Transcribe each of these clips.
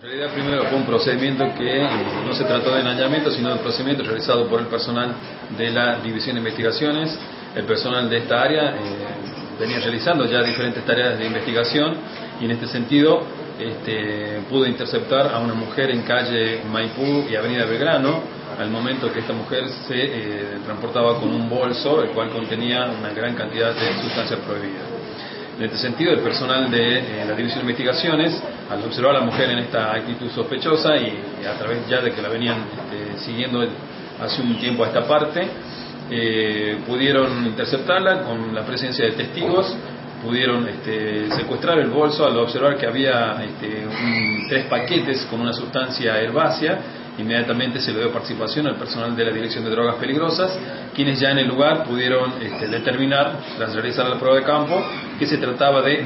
En realidad primero fue un procedimiento que no se trató de engañamiento, sino de un procedimiento realizado por el personal de la División de Investigaciones. El personal de esta área venía realizando ya diferentes tareas de investigación y en este sentido pudo interceptar a una mujer en calle Maipú y Avenida Belgrano al momento que esta mujer se transportaba con un bolso el cual contenía una gran cantidad de sustancias prohibidas. En este sentido, el personal de la División de Investigaciones, al observar a la mujer en esta actitud sospechosa y a través ya de que la venían siguiendo hace un tiempo a esta parte, pudieron interceptarla con la presencia de testigos, pudieron secuestrar el bolso al observar que había 3 paquetes con una sustancia herbácea. Inmediatamente se le dio participación al personal de la Dirección de Drogas Peligrosas, quienes ya en el lugar pudieron determinar, tras realizar la prueba de campo, que se trataba de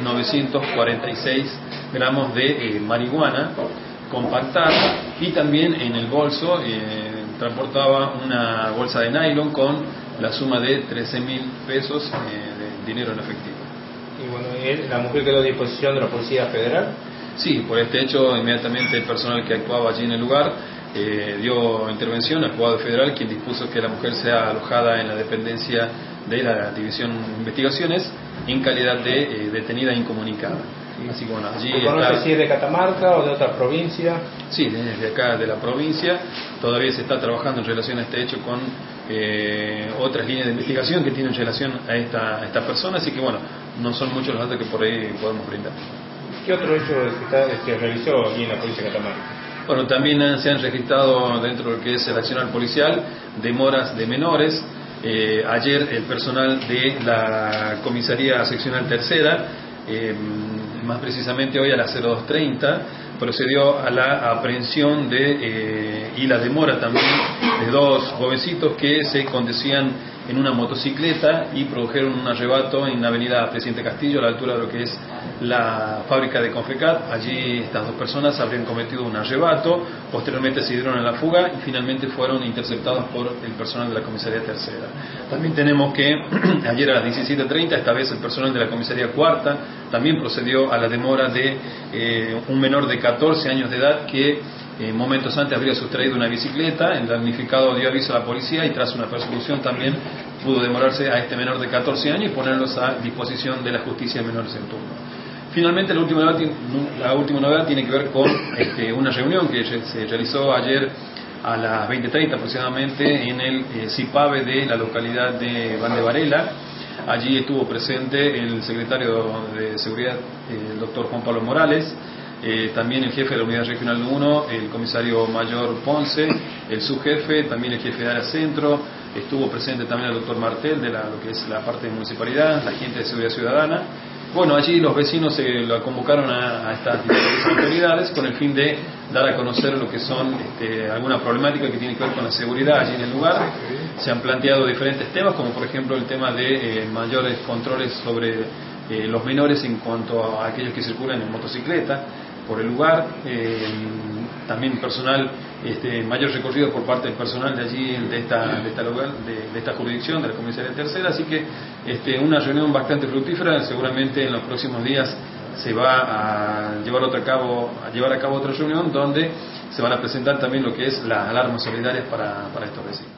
946 gramos de marihuana compactada, y también en el bolso transportaba una bolsa de nylon con la suma de 13.000 pesos de dinero en efectivo. Y bueno, ¿la mujer quedó a disposición de la Policía Federal? Sí, por este hecho inmediatamente el personal que actuaba allí en el lugar dio intervención al Juzgado Federal, quien dispuso que la mujer sea alojada en la dependencia de la División de Investigaciones en calidad de detenida incomunicada. Así que bueno, allí ¿Conoce si es de Catamarca o de otra provincia? Sí, desde acá de la provincia. Todavía se está trabajando en relación a este hecho con otras líneas de investigación que tienen relación a esta persona, así que bueno, no son muchos los datos que por ahí podemos brindar. ¿Qué otro hecho se realizó aquí en la provincia de Catamarca? Bueno, también se han registrado dentro de lo que es el accionar policial demoras de menores. Ayer el personal de la Comisaría Seccional Tercera, más precisamente hoy a las 02:30, procedió a la aprehensión y la demora también de 2 jovencitos que se conducían en una motocicleta y produjeron un arrebato en la avenida Presidente Castillo, a la altura de lo que es la fábrica de Confecat. Allí estas 2 personas habrían cometido un arrebato, posteriormente se dieron a la fuga y finalmente fueron interceptados por el personal de la Comisaría Tercera. También tenemos que ayer a las 17:30, esta vez el personal de la Comisaría Cuarta también procedió a la demora de un menor de 14 años de edad que momentos antes habría sustraído una bicicleta. El damnificado dio aviso a la policía y tras una persecución también pudo demorarse a este menor de 14 años y ponerlos a disposición de la justicia de menores en turno. Finalmente la última novedad tiene que ver con una reunión que se realizó ayer a las 20:30 aproximadamente en el CIPAVE de la localidad de Vande Varela. Allí estuvo presente el secretario de Seguridad, el doctor Juan Pablo Morales, también el jefe de la Unidad Regional 1, el comisario mayor Ponce, el subjefe, también el jefe de área centro, estuvo presente también el doctor Martel de lo que es la parte de municipalidad, la gente de seguridad ciudadana. Bueno, allí los vecinos lo convocaron a estas diferentes autoridades con el fin de dar a conocer lo que son alguna problemática que tiene que ver con la seguridad allí en el lugar. Se han planteado diferentes temas, como por ejemplo el tema de mayores controles sobre los menores en cuanto a aquellos que circulan en motocicleta por el lugar, también personal, mayor recorrido por parte del personal de allí, de esta jurisdicción, de la Comisaría Tercera, así que una reunión bastante fructífera. Seguramente en los próximos días se va a llevar a cabo otra reunión donde se van a presentar también lo que es las alarmas solidarias para estos vecinos.